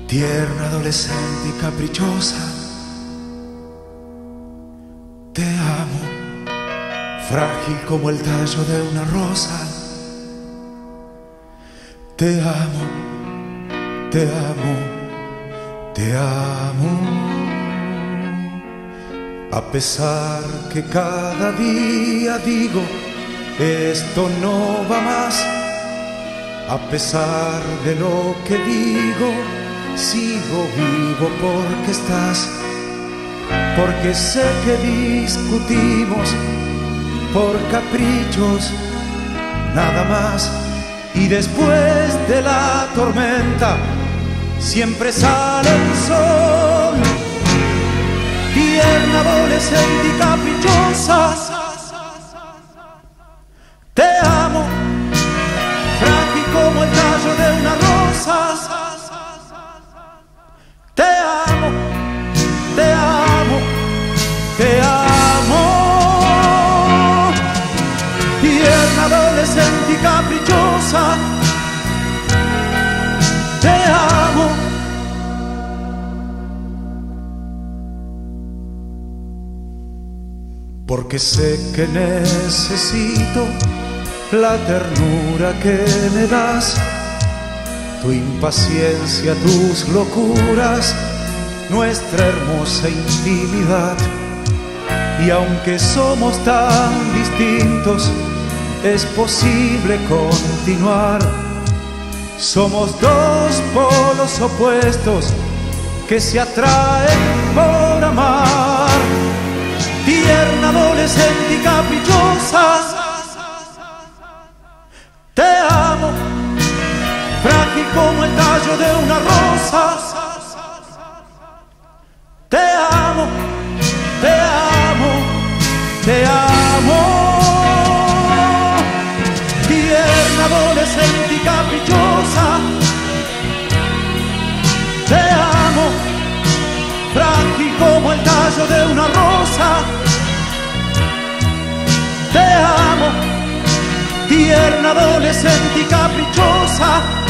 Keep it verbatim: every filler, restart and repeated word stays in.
Tierna, adolescente y caprichosa, te amo, frágil como el tallo de una rosa. Te amo, te amo, te amo. A pesar que cada día digo, esto no va más. A pesar de lo que digo, sigo vivo porque estás. Porque sé que discutimos por caprichos, nada más. Y después de la tormenta siempre sale el sol. Tierna, adolescente y caprichosa, te amo, frágil como el tallo de una rosa. Te amo, te amo, te amo. Tierna, adolescente y caprichosa, te amo. Porque sé que necesito la ternura que me das, tu impaciencia, tus locuras, nuestra hermosa intimidad. Y aunque somos tan distintos, es posible continuar. Somos dos polos opuestos que se atraen por amar. Tierna, adolescente y caprichosa, te amo, frágil como el tallo de una rosa. Te amo, te amo, te amo. Tierna, adolescente y caprichosa, te amo, frágil como el tallo de una rosa. Te amo, tierna, adolescente y caprichosa.